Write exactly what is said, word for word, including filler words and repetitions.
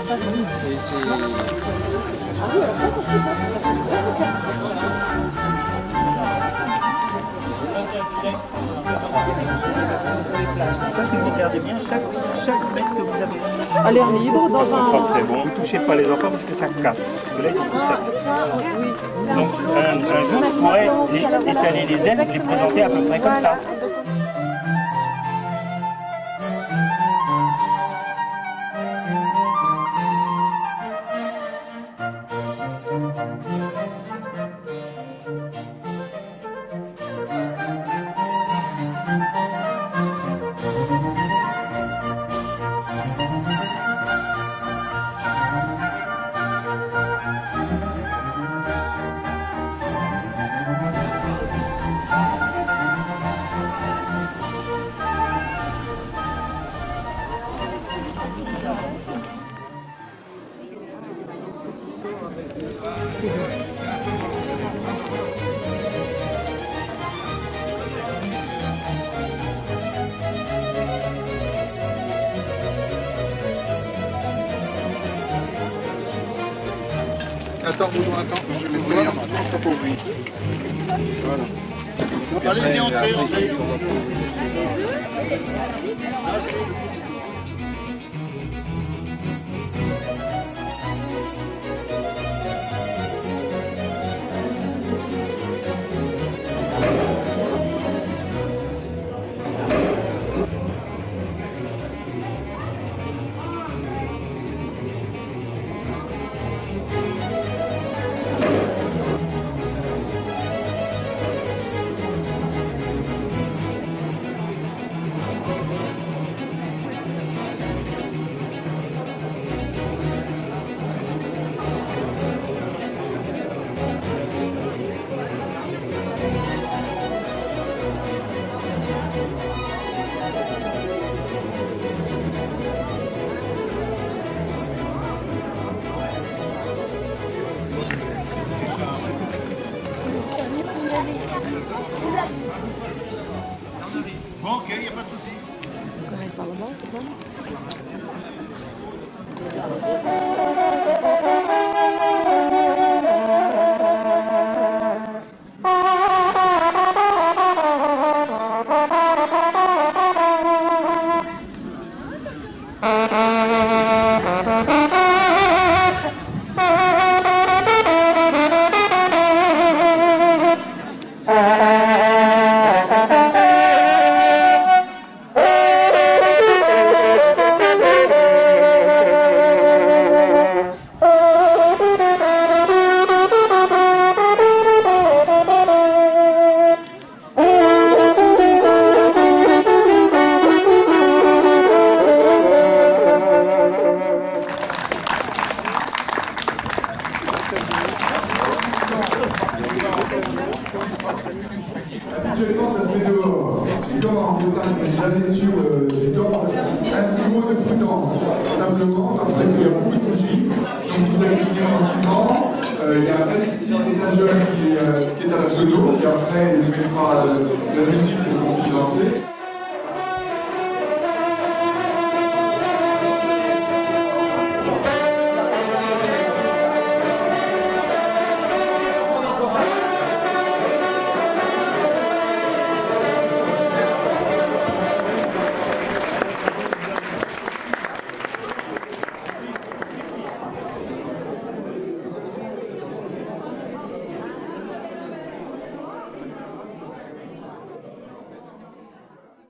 Et c'est... Ça, si vous regardez bien, chaque, chaque mètre que vous avez à l'air libre, dans c'est un... pas très bon. Ne touchez pas les enfants parce que ça casse. Parce que là, ils sont tout secs. Donc, un, un jour, je pourrais les, étaler les ailes et les présenter à peu près comme ça. Attends, Boudon, attends, je vais te dire. Voilà. Allez-y, entrez, entrez. Bon, ok, il n'y a pas de souci. Habituellement, ça se fait dehors. Et comme en Bretagne, on n'est jamais sûr euh, du temps, un petit mot de prudence. Simplement, parce qu'il y a beaucoup de bougies. Donc vous allez venir tranquillement. Euh, il y a un Alexis Étageur qui, euh, qui est à la sono, qui après nous mettra euh, la musique pour qu'on puisse lancer.